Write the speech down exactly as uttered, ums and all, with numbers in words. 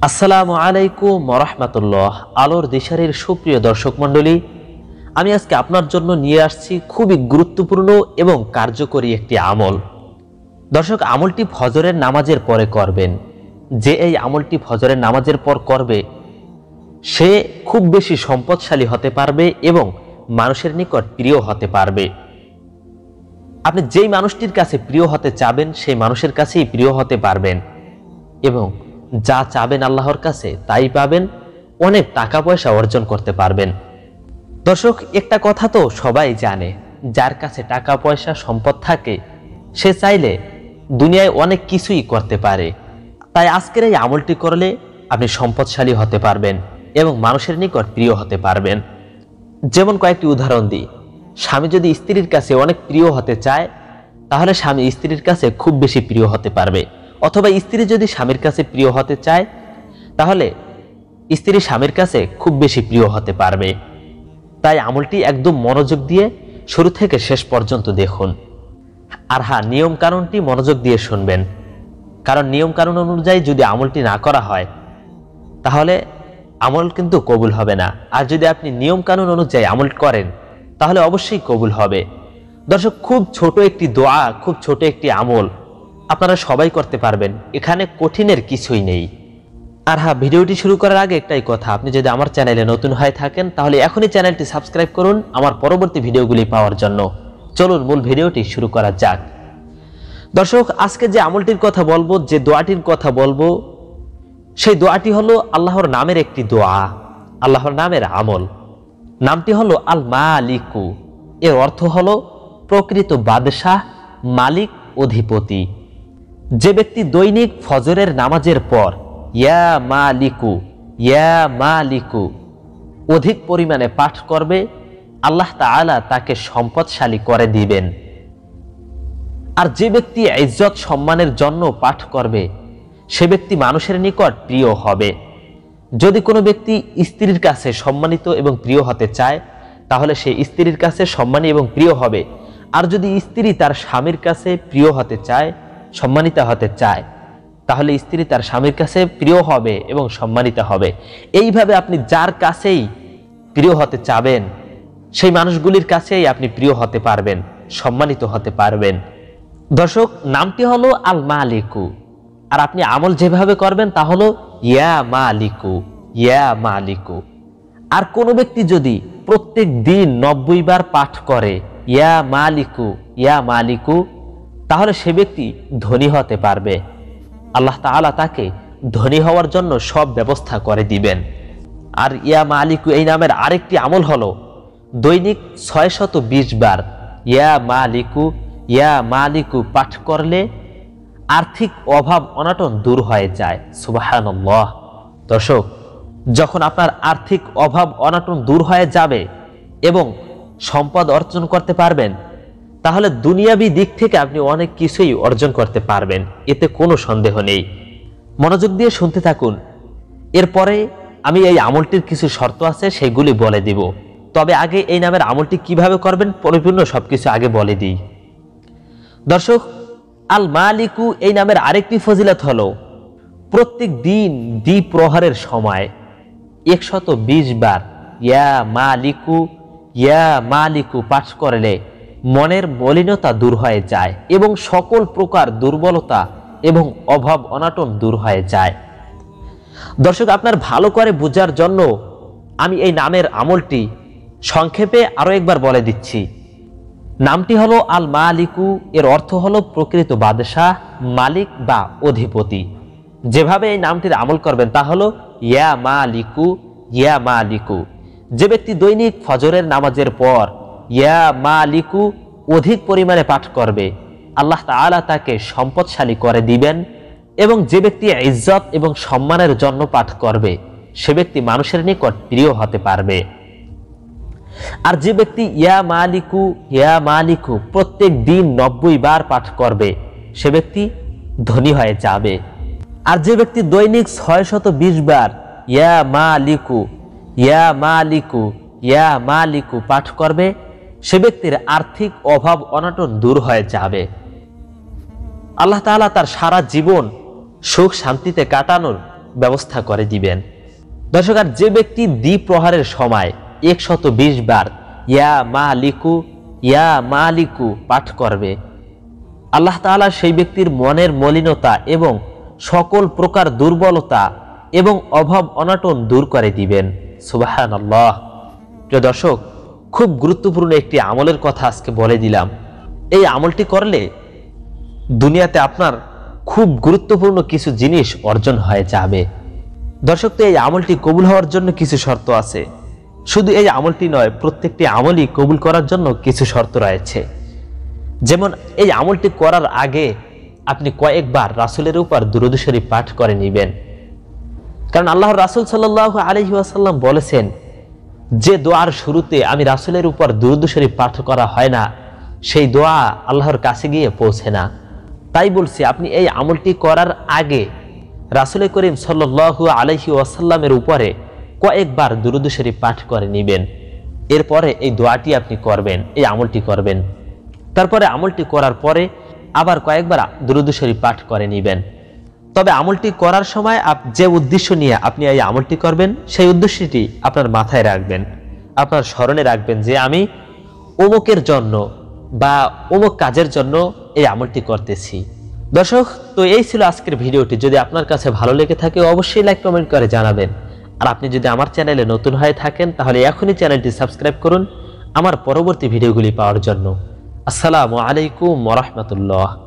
আসসালামু আলাইকুম ওয়া রাহমাতুল্লাহ। আলোর দিশারির সুপ্রিয় দর্শক মণ্ডলী, আমি আজকে আপনার জন্য নিয়ে আসছি খুবই গুরুত্বপূর্ণ এবং কার্যকরী একটি আমল। দর্শক, আমলটি ফজরের নামাজের পরে করবেন। যে এই আমলটি ফজরের নামাজের পর করবে সে খুব বেশি সম্পদশালী হতে পারবে এবং মানুষের নিকট প্রিয় হতে পারবে। আপনি যেই মানুষটির কাছে প্রিয় হতে চাবেন সেই মানুষের কাছেই প্রিয় হতে পারবেন এবং যা চাবেন আল্লাহর কাছে তাই পাবেন, অনেক টাকা পয়সা অর্জন করতে পারবেন। দর্শক, একটা কথা তো সবাই জানে, যার কাছে টাকা পয়সা সম্পদ থাকে সে চাইলে দুনিয়ায় অনেক কিছুই করতে পারে। তাই আজকের এই আমলটি করলে আপনি সম্পদশালী হতে পারবেন এবং মানুষের নিকট প্রিয় হতে পারবেন। যেমন কয়েকটি উদাহরণ দিই। স্বামী যদি স্ত্রীর কাছে অনেক প্রিয় হতে চায় তাহলে স্বামী স্ত্রীর কাছে খুব বেশি প্রিয় হতে পারবে, অথবা স্ত্রী যদি স্বামীর কাছে প্রিয় হতে চায় তাহলে স্ত্রী স্বামীর কাছে খুব বেশি প্রিয় হতে পারবে। তাই আমলটি একদম মনোযোগ দিয়ে শুরু থেকে শেষ পর্যন্ত দেখুন। আর হ্যাঁ, নিয়ম কানুনটি মনোযোগ দিয়ে শুনবেন, কারণ নিয়ম কানুন অনুযায়ী যদি আমলটি না করা হয় তাহলে আমল কিন্তু কবুল হবে না। আর যদি আপনি নিয়ম কানুন অনুযায়ী আমল করেন তাহলে অবশ্যই কবুল হবে। দর্শক, খুব ছোট একটি দোয়া, খুব ছোট একটি আমল আপনারা সবাই করতে পারবেন, এখানে কঠিনের কিছুই নেই। আর হ্যাঁ, ভিডিওটি শুরু করার আগে একটাই কথা, আপনি যদি আমার চ্যানেলে নতুন হয়ে থাকেন তাহলে এখনই চ্যানেলটি সাবস্ক্রাইব করুন আমার পরবর্তী ভিডিওগুলি পাওয়ার জন্য। চলুন মূল ভিডিওটি শুরু করা যাক। দর্শক, আজকে যে আমলটির কথা বলবো, যে দোয়াটির কথা বলবো, সেই দোয়াটি হলো আল্লাহর নামের একটি দোয়া, আল্লাহর নামের আমল। নামটি হলো আল মালিকু। এর অর্থ হলো প্রকৃত বাদশাহ, মালিক, অধিপতি। যে ব্যক্তি দৈনিক ফজরের নামাজের পর ইয়া মালিকু ইয়া মালিকু অধিক পরিমাণে পাঠ করবে, আল্লাহ তাআলা তাকে সম্পদশালী করে দিবেন। আর যে ব্যক্তি ইজ্জত সম্মানের জন্য পাঠ করবে সে ব্যক্তি মানুষের নিকট প্রিয় হবে। যদি কোনো ব্যক্তি স্ত্রীর কাছে সম্মানিত এবং প্রিয় হতে চায় তাহলে সে স্ত্রীর কাছে সম্মানী এবং প্রিয় হবে। আর যদি স্ত্রী তার স্বামীর কাছে প্রিয় হতে চায়, সম্মানিত হতে চায়, তাহলে স্ত্রী তার স্বামীর কাছে প্রিয় হবে এবং সম্মানিত হবে। এইভাবে আপনি যার কাছেই প্রিয় হতে চাবেন সেই মানুষগুলির কাছেই আপনি প্রিয় হতে পারবেন, সম্মানিত হতে পারবেন। দর্শক, নামটি হলো আল মালিকু। আর আপনি আমল যেভাবে করবেন তা হলো ইয়া মালিকু ইয়া মালিকু। আর কোনো ব্যক্তি যদি প্রত্যেক দিন নব্বই বার পাঠ করে ইয়া মালিকু ইয়া মালিকু তাহলে সে ব্যক্তি ধনী হতে পারবে। আল্লাহ তাআলা তাকে ধনী হওয়ার জন্য সব ব্যবস্থা করে দিবেন। আর ইয়া মালিকু এই নামের আরেকটি আমল হলো দৈনিক ছয়শত বিশ বার ইয়া মালিকু ইয়া মালিকু পাঠ করলে আর্থিক অভাব অনাটন দূর হয়ে যায়। সুবহানাল্লাহ। দর্শক, যখন আপনার আর্থিক অভাব অনাটন দূর হয়ে যাবে এবং সম্পদ অর্জন করতে পারবেন তাহলে দুনিয়াবি দিক থেকে আপনি অনেক কিছুই অর্জন করতে পারবেন, এতে কোনো সন্দেহ নেই। মনোযোগ দিয়ে শুনতে থাকুন। এরপরে আমি এই আমলটির কিছু শর্ত আছে সেগুলি বলে দিব। তবে আগে এই নামের আমলটি কিভাবে করবেন পরিপূর্ণ সবকিছু আগে বলে দিই। দর্শক, আল মালিকু এই নামের আরেকটি ফজিলত হলো প্রত্যেক দিন দ্বীপ প্রহরের সময় একশত বিশ বার ইয়া মালিকু ইয়া মালিকু পাঠ করলে মনের মলিনতা দূর হয়ে যায় এবং সকল প্রকার দুর্বলতা এবং অভাব অনাটন দূর হয়ে যায়। দর্শক, আপনার ভালো করে বোঝার জন্য আমি এই নামের আমলটি সংক্ষেপে আরো একবার বলে দিচ্ছি। নামটি হলো আল মালিকু। এর অর্থ হলো প্রকৃত বাদশাহ, মালিক বা অধিপতি। যেভাবে এই নামটির আমল করবেন তা হলো ইয়া মালিকু ইয়া মালিকু। যে ব্যক্তি দৈনিক ফজরের নামাজের পর ইয়া মালিকু অধিক পরিমাণে পাঠ করবে আল্লাহ তাআলা তাকে সম্পদশালী করে দিবেন। এবং যে ব্যক্তি ইজ্জত এবং সম্মানের জন্য পাঠ করবে সে ব্যক্তি মানুষের নিকট প্রিয় হতে পারবে। আর যে ব্যক্তি ইয়া মালিকু ইয়া মালিকু প্রত্যেক দিন নব্বই বার পাঠ করবে সে ব্যক্তি ধনী হয়ে যাবে। আর যে ব্যক্তি দৈনিক ছয়শত বিশ বার ইয়া মালিকু ইয়া মালিকু ইয়া মালিকু পাঠ করবে সে ব্যক্তির আর্থিক অভাব অনাটন দূর হয়ে যাবে। আল্লাহ তাআলা তার সারা জীবন সুখ শান্তিতে কাটানোর ব্যবস্থা করে দিবেন। দর্শক, আর যে ব্যক্তি দ্বিপ্রহারের সময় একশত বিশ বার ইয়া মালিকু ইয়া মালিকু পাঠ করবে, আল্লাহ তাআলা সেই ব্যক্তির মনের মলিনতা এবং সকল প্রকার দুর্বলতা এবং অভাব অনাটন দূর করে দিবেন। সুবহানাল্লাহ। প্রিয় দর্শক, খুব গুরুত্বপূর্ণ একটি আমলের কথা আজকে বলে দিলাম। এই আমলটি করলে দুনিয়াতে আপনার খুব গুরুত্বপূর্ণ কিছু জিনিস অর্জন হয়ে যাবে। দর্শক, তো এই আমলটি কবুল হওয়ার জন্য কিছু শর্ত আছে। শুধু এই আমলটি নয়, প্রত্যেকটি আমলই কবুল করার জন্য কিছু শর্ত রয়েছে। যেমন এই আমলটি করার আগে আপনি কয়েকবার রাসূলের উপর দুরূদ শরীফ পাঠ করে নেবেন। কারণ আল্লাহর রাসূল সাল্লাল্লাহু আলাইহি ওয়াসাল্লাম বলেছেন, যে দোয়ার শুরুতে আমি রাসূলের উপর দুরূদ শরীফ পাঠ করা হয় না, সেই দোয়া আল্লাহর কাছে গিয়ে পৌঁছে না। তাই বলছি, আপনি এই আমলটি করার আগে রাসূল করিম সাল্লাল্লাহু আলাইহি ওয়াসাল্লামের উপরে কয়েকবার দুরূদ শরীফ পাঠ করে নেবেন। এরপরে এই দোয়াটি আপনি করবেন, এই আমলটি করবেন। তারপরে আমলটি করার পরে আবার কয়েকবার দুরূদ শরীফ পাঠ করে নেবেন। তবে আমলটি করার সময় যে উদ্দেশ্য নিয়ে আপনি এই আমলটি করবেন, সেই উদ্দেশ্যটি আপনার মাথায় রাখবেন, আপনার স্মরণে রাখবেন যে আমি অমুকের জন্য বা অমুক কাজের জন্য এই আমলটি করতেছি। দর্শক, তো এই ছিল আজকের ভিডিওটি। যদি আপনার কাছে ভালো লেগে থাকে অবশ্যই লাইক কমেন্ট করে জানাবেন। আর আপনি যদি আমার চ্যানেলে নতুন হয়ে থাকেন তাহলে এখনই চ্যানেলটি সাবস্ক্রাইব করুন আমার পরবর্তী ভিডিওগুলি পাওয়ার জন্য। আসসালামু আলাইকুম ওয়া রাহমাতুল্লাহ।